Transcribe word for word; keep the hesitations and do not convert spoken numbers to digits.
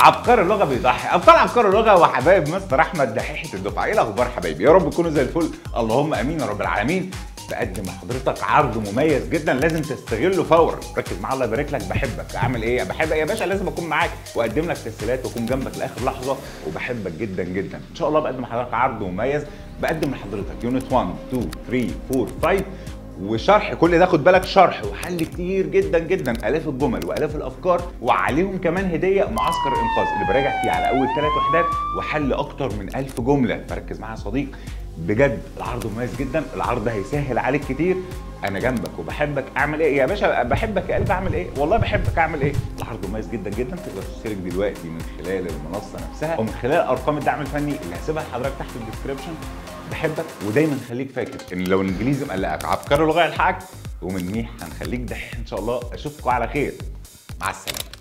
عبقري اللغه بيضحي. ابطال عبقري اللغه وحبايب مستر احمد دحيحه الدفعه. ايه الاخبار حبايبي؟ يا رب تكونوا زي الفل، اللهم امين يا رب العالمين. بقدم لحضرتك عرض مميز جدا لازم تستغله فورا. ركز معايا الله يبارك لك. بحبك. اعمل ايه؟ بحبك يا باشا، لازم اكون معاك واقدم لك تسهيلات واكون جنبك لاخر لحظه، وبحبك جدا جدا. ان شاء الله بقدم لحضرتك عرض مميز. بقدم لحضرتك يونت واحد اتنين تلاتة اربعة خمسة وشرح. كل ده خد بالك شرح وحل كتير جدا جدا، الاف الجمل والاف الافكار، وعليهم كمان هديه معسكر الانقاذ اللي براجع فيه على اول ثلاث وحدات وحل اكتر من ألف جمله. فركز معايا يا صديق، بجد العرض مميز جدا. العرض ده هيسهل عليك كتير. انا جنبك وبحبك. اعمل ايه يا باشا؟ بحبك يا قلبي. اعمل ايه؟ والله بحبك. اعمل ايه؟ العرض مميز جدا جدا. تقدر تشترك دلوقتي من خلال المنصه نفسها او من خلال ارقام الدعم الفني اللي هسيبها لحضرتك تحت الديسكربشن. بحبك. ودايما خليك فاكر ان لو الانجليزي مقلقك عبقري اللغه يلحقك، ومن ميح هنخليك دحيح ان شاء الله. اشوفكم على خير. مع السلامه.